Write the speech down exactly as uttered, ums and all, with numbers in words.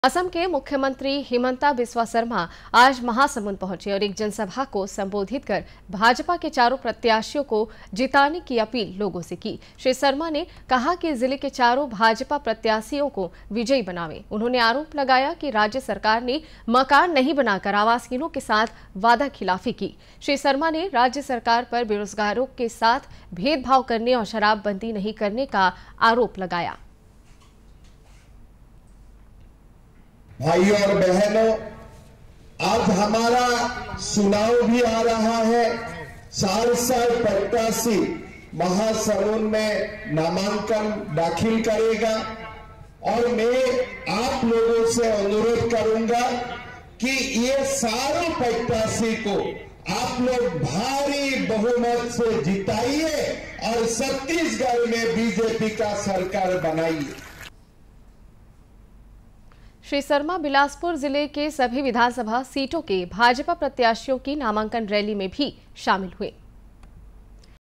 असम के मुख्यमंत्री हिमंता बिस्वा शर्मा आज महासमुंद पहुंचे और एक जनसभा को संबोधित कर भाजपा के चारों प्रत्याशियों को जिताने की अपील लोगों से की। श्री शर्मा ने कहा कि जिले के चारों भाजपा प्रत्याशियों को विजयी बनावे। उन्होंने आरोप लगाया कि राज्य सरकार ने मकान नहीं बनाकर आवासहीनों के साथ वादा खिलाफी की। श्री शर्मा ने राज्य सरकार पर बेरोजगारों के साथ भेदभाव करने और शराबबंदी नहीं करने का आरोप लगाया। भाइयों और बहनों, आज हमारा चुनाव भी आ रहा है। साल साल प्रत्याशी महासमुंद में नामांकन दाखिल करेगा और मैं आप लोगों से अनुरोध करूंगा कि ये सारे प्रत्याशी को आप लोग भारी बहुमत से जिताइए और छत्तीसगढ़ में बीजेपी का सरकार बनाइए। श्री शर्मा बिलासपुर जिले के सभी विधानसभा सीटों के भाजपा प्रत्याशियों की नामांकन रैली में भी शामिल हुए।